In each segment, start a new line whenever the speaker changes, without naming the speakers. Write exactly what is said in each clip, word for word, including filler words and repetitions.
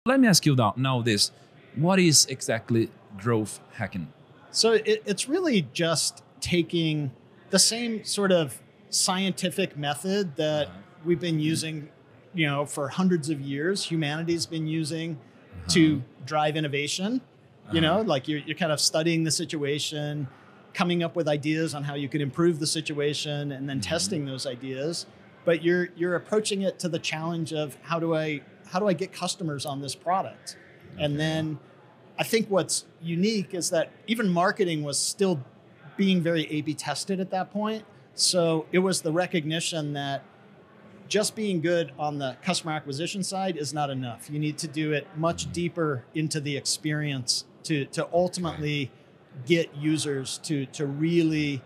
Let me ask you now, now this. What is exactly growth hacking?
So it, it's really just taking the same sort of scientific method that
Uh-huh.
we've been using, you know, for hundreds of years. Humanity's been using
Uh-huh.
to drive innovation. You know,
Uh-huh.
like you're, you're kind of studying the situation, coming up with ideas on how you could improve the situation, and then
Mhm.
testing those ideas. But you're you're approaching it to the challenge of how do I how do I get customers on this product? And
Okay.
then I think what's unique is that even marketing was still being very A B tested at that point. So it was the recognition that just being good on the customer acquisition side is not enough. You need to do it much deeper into the experience to, to ultimately get users to, to really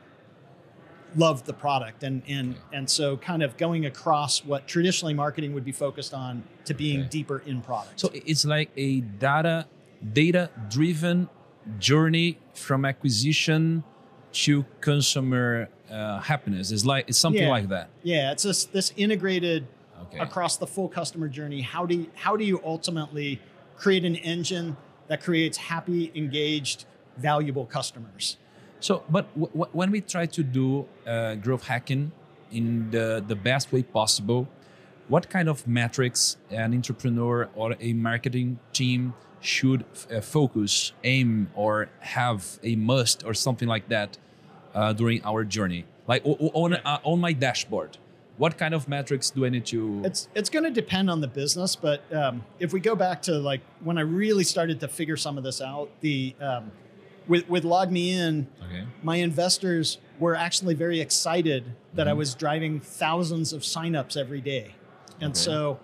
love the product. And, and, and so kind of going across what traditionally marketing would be focused on to being
Okay.
deeper in product.
So it's like a data data driven journey from acquisition to consumer uh, happiness. It's like it's something
Yeah.
like that.
Yeah, it's this this integrated
Okay.
across the full customer journey. How do you, how do you ultimately create an engine that creates happy, engaged, valuable customers?
So, but w- w- when we try to do uh, growth hacking in the, the best way possible, what kind of metrics an entrepreneur or a marketing team should f- uh, focus, aim, or have a must or something like that uh, during our journey? Like o- o- on, uh, on my dashboard, what kind of metrics do I need to?
It's it's going to depend on the business, but um, if we go back to like when I really started to figure some of this out, the um, with with Log Me In,
Okay.
my investors were actually very excited that I
Mhm.
was driving thousands of signups every day. And
Okay.
so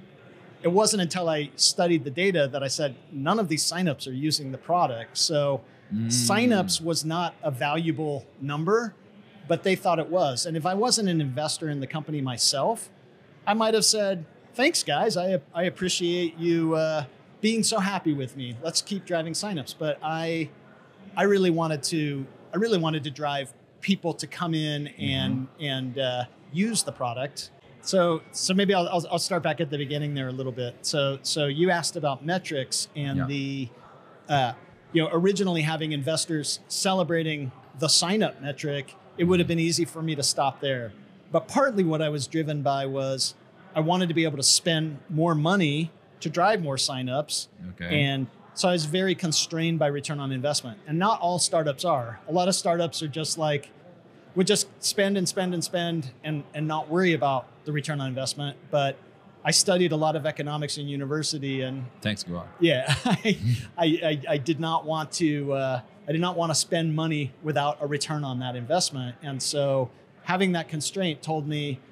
it wasn't until I studied the data that I said, none of these signups are using the product. So
Mm.
signups was not a valuable number, but they thought it was. And if I wasn't an investor in the company myself, I might have said, thanks, guys. I, I appreciate you uh, being so happy with me. Let's keep driving signups. But I, I really wanted to, I really wanted to drive people to come in and, and uh, use the product. So, so maybe I'll, I'll, I'll start back at the beginning there a little bit. So, so you asked about metrics and
Yeah.
the, uh, you know, originally having investors celebrating the sign up metric, it would have been easy for me to stop there. But partly what I was driven by was I wanted to be able to spend more money to drive more signups.
Okay.
And so I was very constrained by return on investment. And not all startups are. A lot of startups are just like, would just spend and spend and spend and, and not worry about the return on investment. But I studied a lot of economics in university, and
Thanks, God.
yeah, I, I, I, I did not want to, uh, I did not want to spend money without a return on that investment. And so having that constraint told me,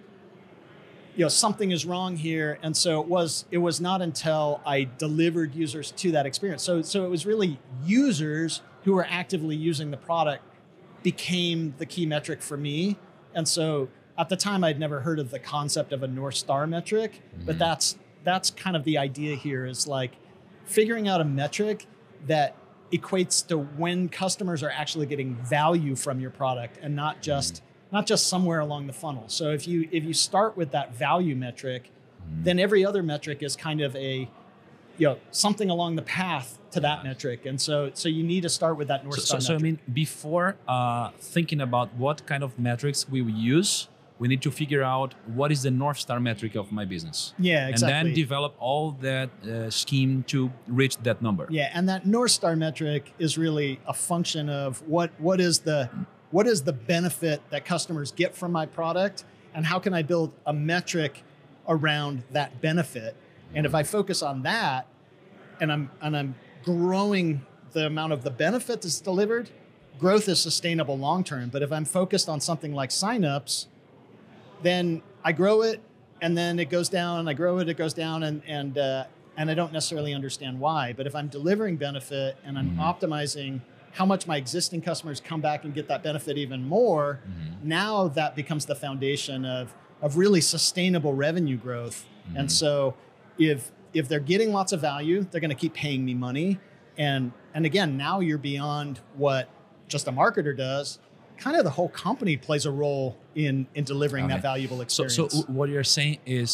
you know, something is wrong here. And so it was, it was not until I delivered users to that experience. So, so it was really users who were actively using the product became the key metric for me. And so at the time I'd never heard of the concept of a North Star metric, but
Mhm.
that's, that's kind of the idea here is like figuring out a metric that equates to when customers are actually getting value from your product and not just, not just somewhere along the funnel. So if you, if you start with that value metric, then every other metric is kind of a, you know, something along the path to that metric. And so, so you need to start with that North
So,
Star
so, so I
metric.
mean, before uh, thinking about what kind of metrics we will use, we need to figure out what is the North Star metric of my business.
Yeah, exactly.
And then develop all that uh, scheme to reach that number.
Yeah, and that North Star metric is really a function of what what is the what is the benefit that customers get from my product, and how can I build a metric around that benefit? And if I focus on that, and I'm and I'm growing the amount of the benefit that's delivered, growth is sustainable long term. But if I'm focused on something like signups, then I grow it, and then it goes down. I grow it, it goes down, and and uh, and I don't necessarily understand why. But if I'm delivering benefit and I'm
Mhm.
optimizing how much my existing customers come back and get that benefit even more,
Mhm.
now that becomes the foundation of of really sustainable revenue growth. And
Mhm.
so, if if they're getting lots of value, they're going to keep paying me money. And and again, now you're beyond what just a marketer does. Kind of the whole company plays a role in in delivering
Okay.
that valuable
So,
experience.
so w- what you're saying is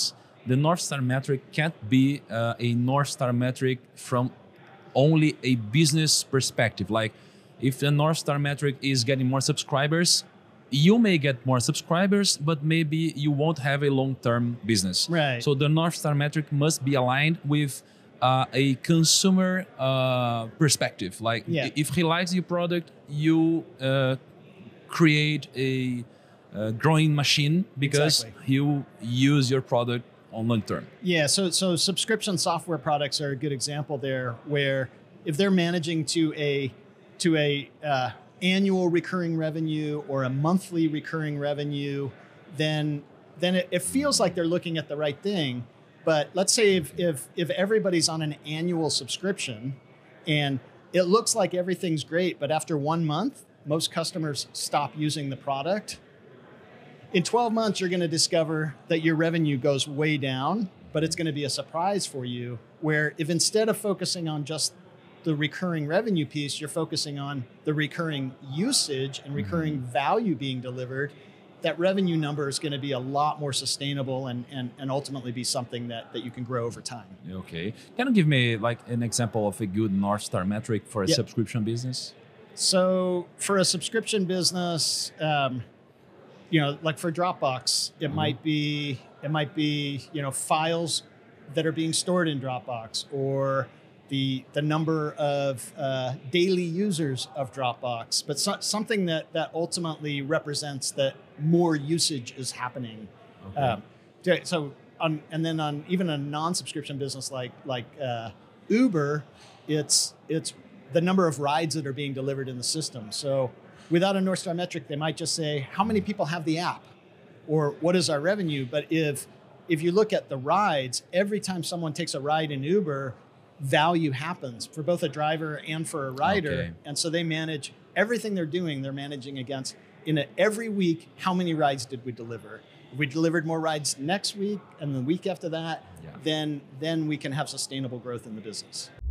the North Star metric can't be uh, a North Star metric from only a business perspective. Like if the North Star metric is getting more subscribers, you may get more subscribers, but maybe you won't have a long-term business.
Right.
So the North Star metric must be aligned with uh, a consumer uh, perspective. Like
Yeah.
if he likes your product, you uh, create a uh, growing machine because
Exactly.
you use your product on long term.
Yeah, so so subscription software products are a good example there, where if they're managing to a to a uh, annual recurring revenue or a monthly recurring revenue, then then it, it feels like they're looking at the right thing. But let's say if if if everybody's on an annual subscription, and it looks like everything's great, but after one month, most customers stop using the product. In twelve months, you're going to discover that your revenue goes way down, but it's going to be a surprise for you, where if instead of focusing on just the recurring revenue piece, you're focusing on the recurring usage and recurring mm-hmm. value being delivered, that revenue number is going to be a lot more sustainable and, and, and ultimately be something that, that you can grow over time.
Okay. Can you give me like an example of a good North Star metric for a
Yep.
subscription business?
So for a subscription business, um, you know, like for Dropbox, it mm-hmm. might be it might be you know files that are being stored in Dropbox, or the the number of uh, daily users of Dropbox, but so, something that that ultimately represents that more usage is happening.
Okay.
Um, so on, and then on even a non-subscription business like like uh, Uber, it's it's the number of rides that are being delivered in the system. So without a North Star metric, they might just say, how many people have the app? Or what is our revenue? But if if you look at the rides, every time someone takes a ride in Uber, value happens for both a driver and for a rider.
Okay.
And so they manage everything they're doing, they're managing against, in a, every week, how many rides did we deliver? If we delivered more rides next week and the week after that,
yeah.
then, then we can have sustainable growth in the business.